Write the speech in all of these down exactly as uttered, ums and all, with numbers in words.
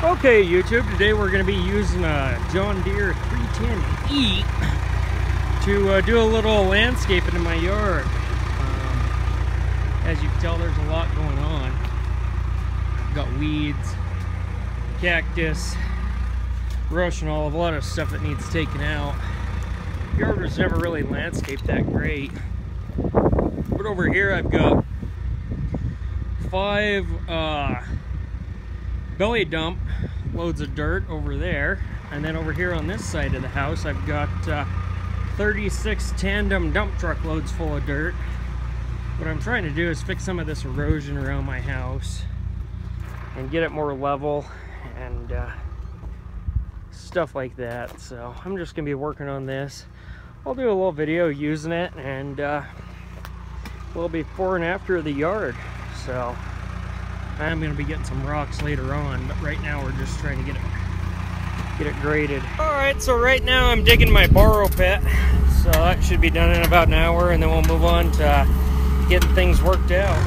Okay, YouTube, today we're going to be using a John Deere three ten E to uh, do a little landscaping in my yard. Um, as you can tell, there's a lot going on. I've got weeds, cactus, Russian olive, a lot of stuff that needs taken out. The yard was never really landscaped that great. But over here I've got five uh, belly dump loads of dirt over there, and then over here on this side of the house I've got uh, thirty-six tandem dump truck loads full of dirt. What I'm trying to do is fix some of this erosion around my house and get it more level and uh, stuff like that. So I'm just gonna be working on this. I'll do a little video using it and uh, a little before and after the yard. So I'm going to be getting some rocks later on, but right now we're just trying to get it get it graded. Alright, so right now I'm digging my borrow pit, so that should be done in about an hour, and then we'll move on to getting things worked out.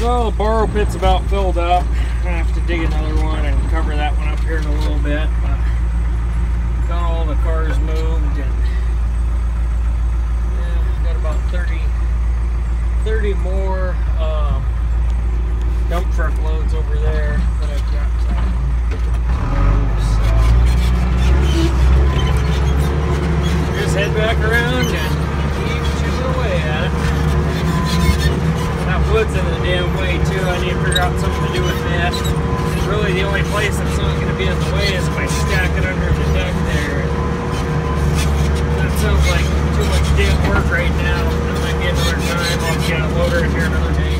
So the borrow pit's about filled up. I have to dig another one and cover that one up here in a little bit. But got all the cars moved, and yeah, got about thirty, thirty more um, dump truck loads over there that I've got to move. So just head back around and keep chipping away at it. That wood's in the damn way too. I need to figure out something to do with that. Really, the only place that's not going to be in the way is if I stack it under the deck there. That sounds like too much damn work right now. That might be another time. I'll get a loader in here another day.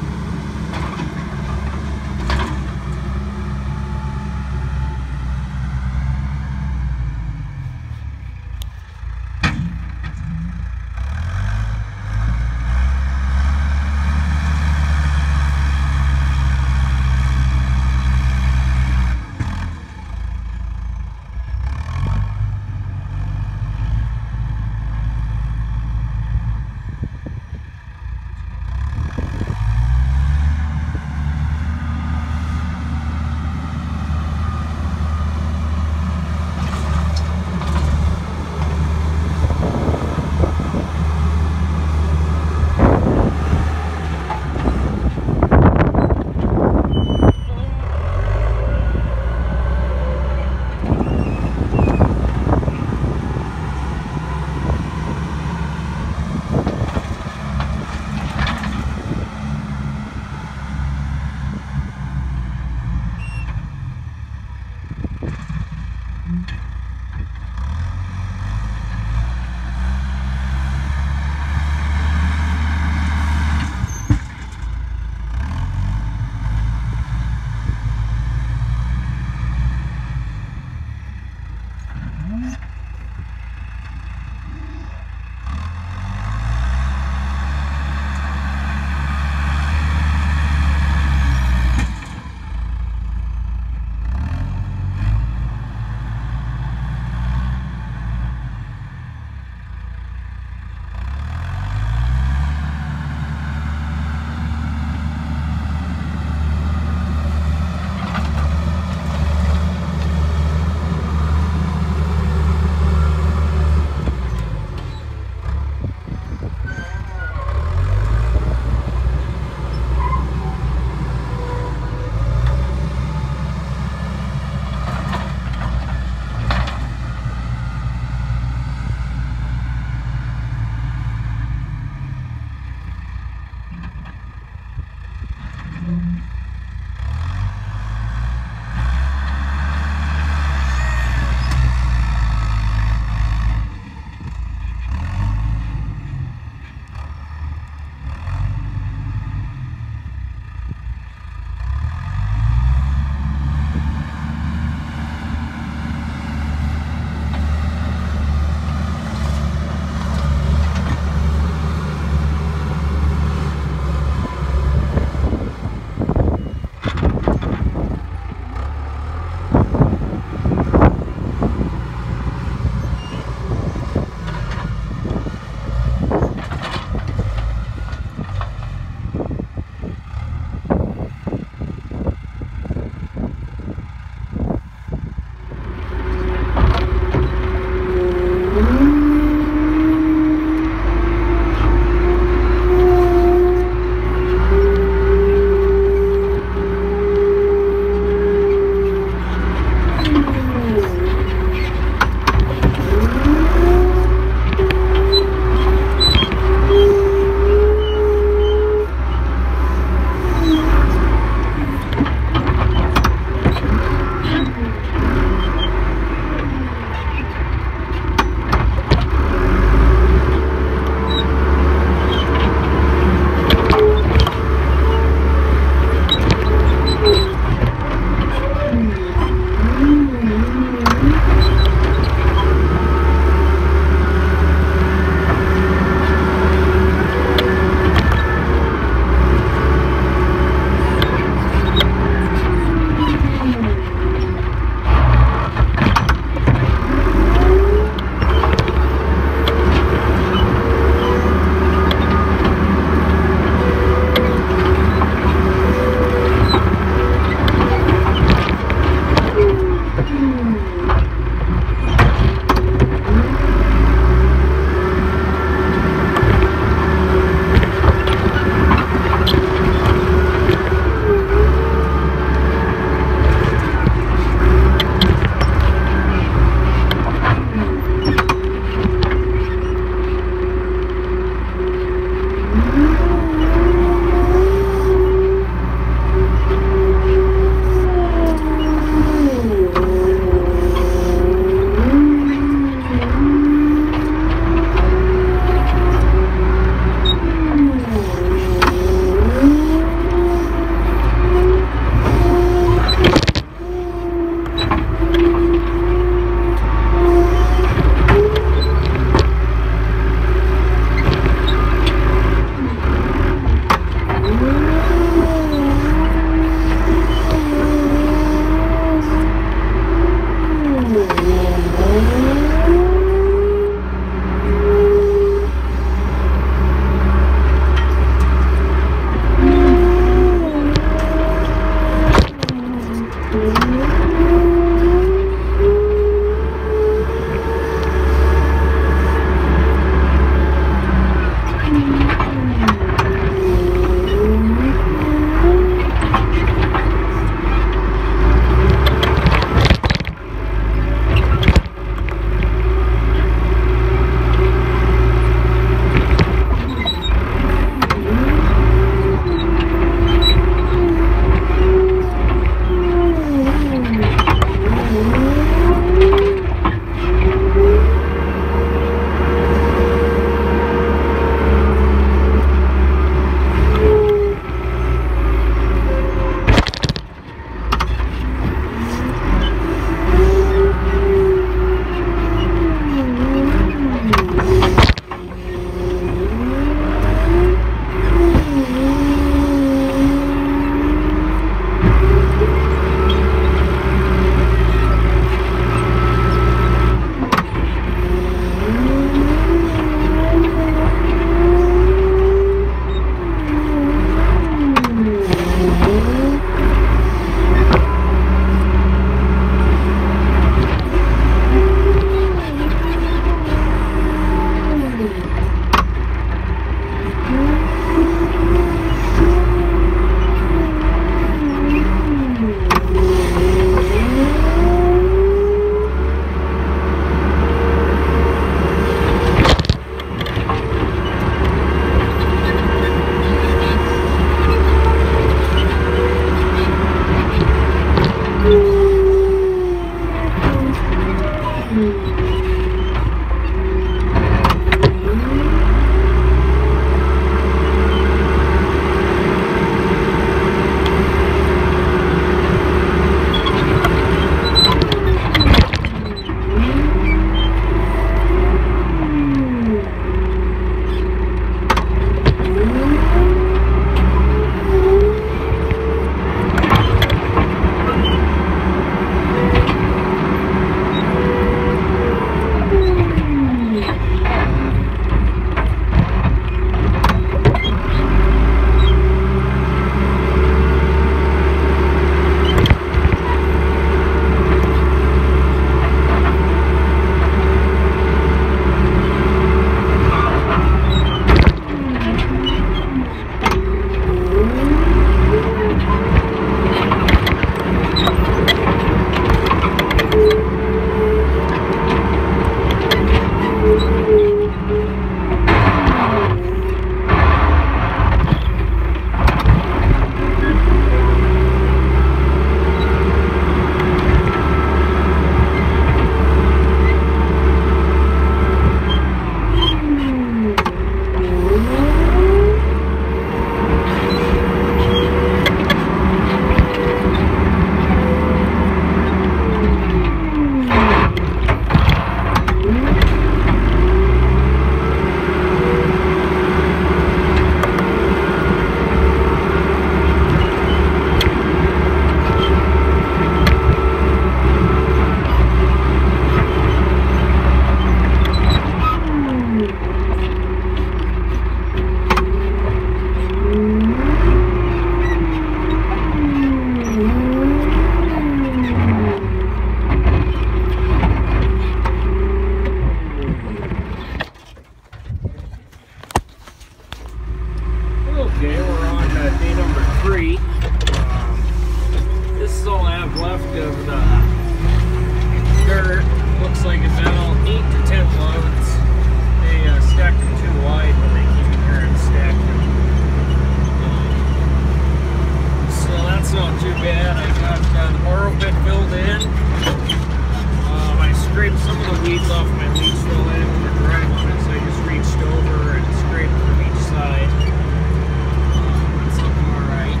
free. Um, this is all I have left of the dirt. Looks like about eight to ten loads. They uh, stacked them too wide when they came in here and stacked them. Um, so that's not too bad. I got uh, the borrow pit filled in. Um, I scraped some of the weeds off my leach fill in when we're driving on it, so I just reached over and scraped from each side. Um, that's looking alright.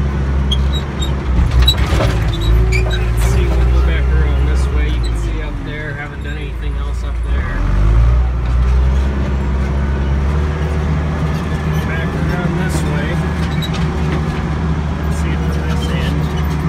Let's see, we'll go back around this way. You can see up there, haven't done anything else up there. Back around this way. Let's see it from this end.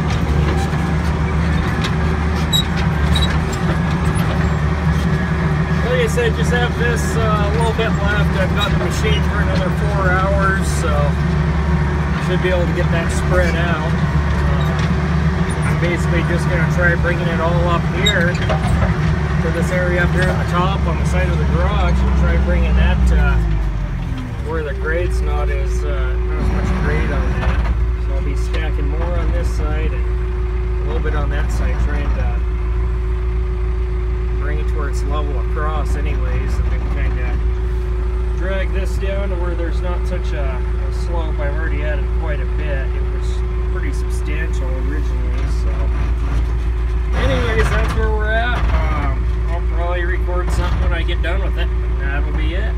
Like I said, just have this uh, a little bit left. I've got the machine for another four hours, so I should be able to get that spread out. Uh, I'm basically just going to try bringing it all up here to this area up here at the top on the side of the garage and try bringing that uh, where the grade's not as, uh, not as much grade on that. So I'll be stacking more on this side and a little bit on that side, trying to bring it to where it's level across anyways, and then kind of drag this down to where there's not such a, a slope. I've already added quite a bit. It was pretty substantial originally, so anyways, that's where we're at. Um, I'll probably record something when I get done with it, and that'll be it.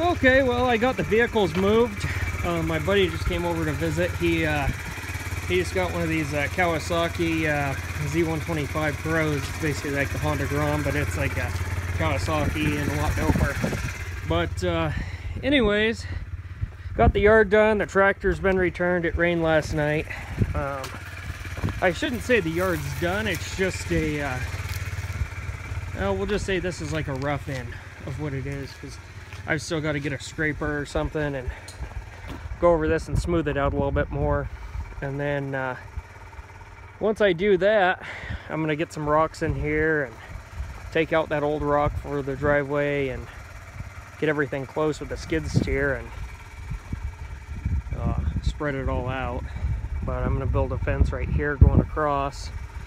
Okay, well, I got the vehicles moved. Uh, my buddy just came over to visit. He uh, he just got one of these uh, Kawasaki uh, Z one twenty-five Pros. It's basically like the Honda Grom, but it's like a Kawasaki and a lot doper. But uh, anyways, got the yard done. The tractor's been returned. It rained last night. Um, I shouldn't say the yard's done. It's just a, uh, uh, we'll just say this is like a rough end of what it is, because I've still got to get a scraper or something and go over this and smooth it out a little bit more. And then uh, once I do that, I'm going to get some rocks in here and take out that old rock for the driveway and get everything close with the skid steer and uh, spread it all out. But I'm going to build a fence right here going across.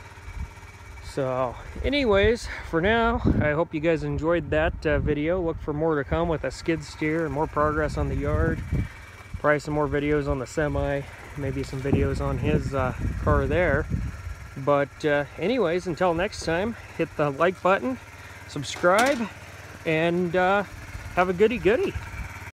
So anyways, for now, I hope you guys enjoyed that uh, video. Look for more to come with a skid steer and more progress on the yard. Probably some more videos on the semi, maybe some videos on his uh, car there. But uh, anyways, until next time, hit the like button, subscribe, and uh, have a goody goody.